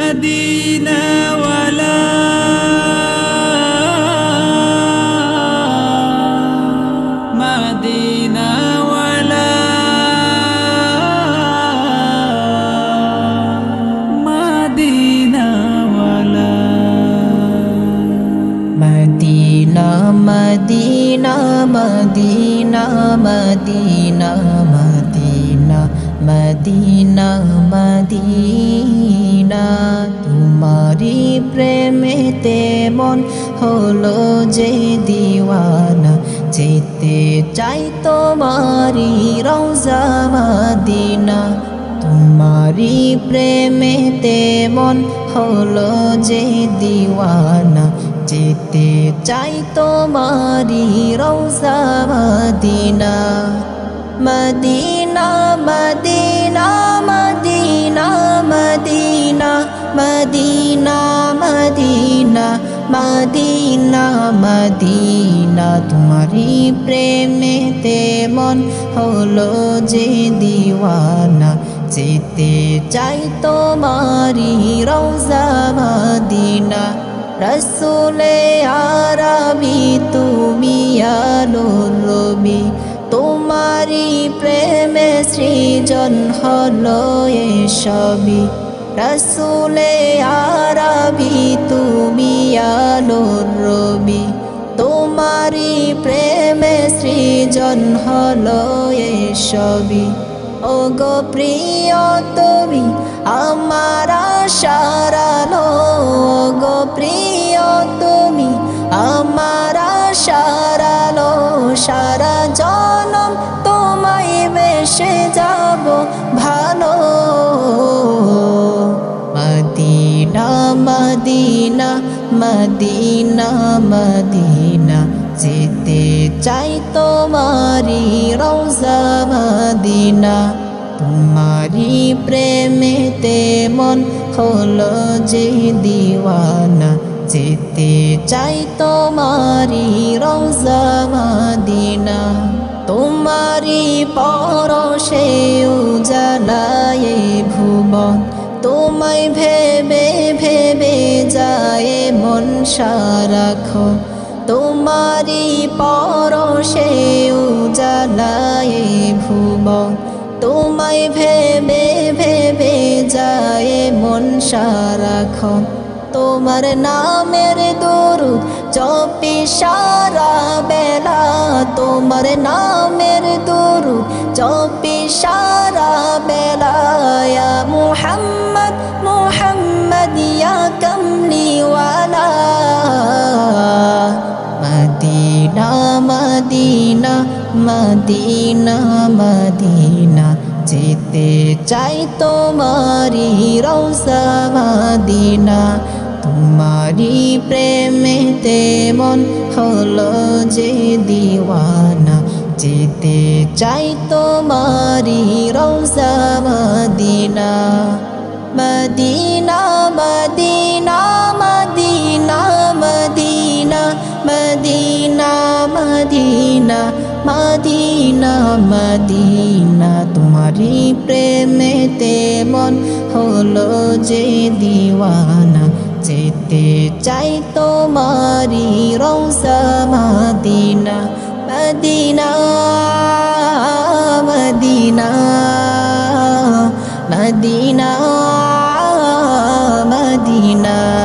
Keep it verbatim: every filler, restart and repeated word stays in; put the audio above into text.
Medina ওয়ালা Medina ওয়ালা Medina ওয়ালা Medina Medina Medina Medina Medina Medina Medina তোমারি প্রেমেতে মন হলো যে দিওয়ানা যেতে চাই তোমারি রওজা মদিনা তোমারি প্রেমেতে মন হলো যে দিওয়ানা যেতে চাই তোমারি রওজা Medina Medina Medina Medina Medina Medina Medina Medina Medina তোমারি প্রেমেতে মন হলো যে দিওয়ানা যেতে চাই তোমারি রওজা মদিনা রসুলে আরবি তুমি আলোর নবী তোমারি প্রেমে সৃজন হলো এসবই রসুলে আরবি তুমি আলোর নবী তোমারি প্রেমে সৃজন হলো এসবই ও গো প্রিয় তুমি আমার আশার আলো গো প্রিয় তুমি আমার আশার আলো সারা জনম তোমায় বেসে যাব ভালো মদিনা মদিনা মদিনা মদিনা যেতে চাই তোমারি রওজা মদিনা তোমারি প্রেমেতে মন হলো যে দিওয়ানা যেতে চাই তোমারি রওজা মদিনা তোমারি পরশে উজালায় ভুবন তোমায় ভেবে ভেবে যায় মন সারাক্ষণ তোমারি পরশে উজালায় ভুবন তোমায় ভেবে ভেবে যায় মন সারাক্ষণ তোমার নামের দরুদ জপি সারা বেলা তোমার নামের দরুদ জপি সারা বেলা ইয়া মুহাম্মদ মুহাম্মদ ইয়া কামলিওয়ালা মদিনা মদিনা মদিনা মদিনা যেতে চাই তোমারি রওজা মদিনা তোমারি প্রেমেতে মন হলো যে দিওয়ানা যেতে চাই তোমারি রওজা Medina Medina Medina Medina Medina Medina Medina Medina Medina তোমারি প্রেমেতে মন হলো যে দিওয়ানা যেতে চাই তোমারি রওজা Medina Medina Medina Medina Medina